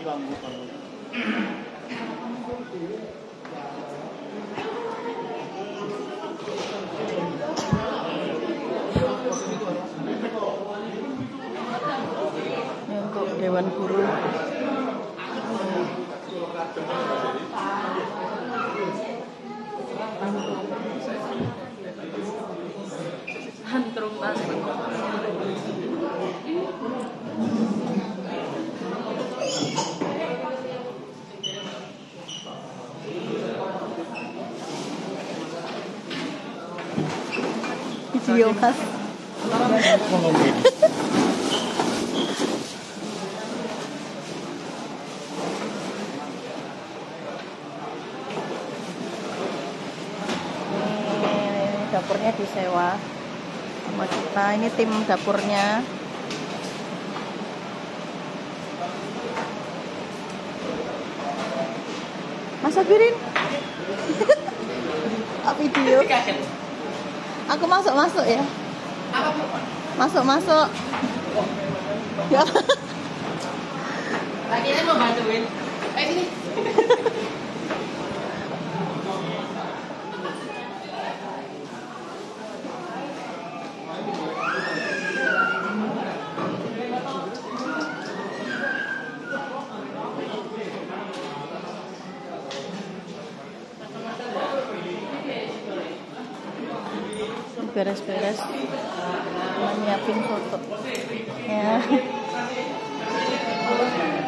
bambu. Ini untuk Dewan Guru. Hantrum banget. Video mas. Dapurnya disewa sama kita. Ini tim dapurnya. Mas Abirin. Video. Aku masuk ya. Masuk. Ya. Lagi mau bantuin. Sini. Beres-beres menyiapin foto ya.